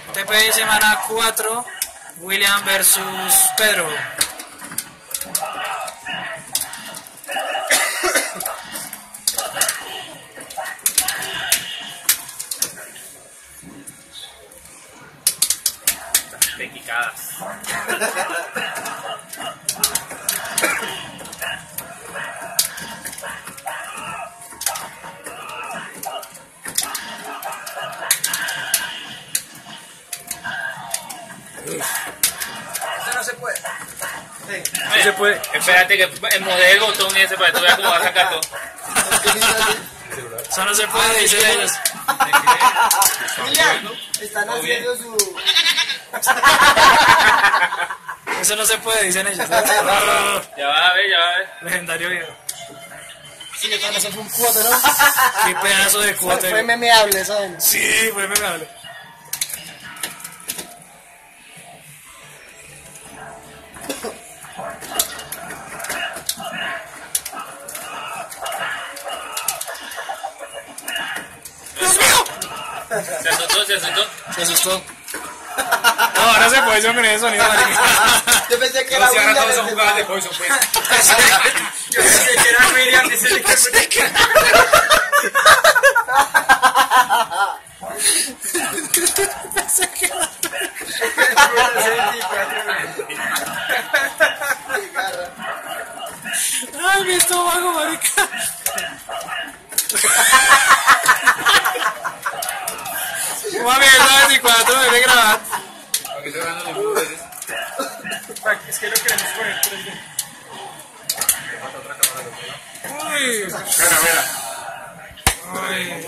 TPI semana 4, William versus Pedro. Tequicadas. Eso no se puede. Sí. No se puede. Espérate que modele el botón ese para que tú veas cómo va a sacar todo. Eso no se puede, dicen ellos. William, están haciendo su... Eso no se puede, dicen ellos. Ya va a ver, ya va a ver. Legendario video. Sí, eso fue un cuote, ¿no? Qué pedazo de cuote. Fue memeable, ¿saben? Sí, fue memorable. Se asustó, se asustó. Se asustó. No, ahora se puede con ese sonido, marica. Yo pensé que era William. todos son jugadas de Poison, pues. Yo pensé que era William, dice el que... Ay, mi estómago, marica. Mami, esta 24 debe grabar. Es que lo queremos poner 3D. Uy. Mira, mira. Ay.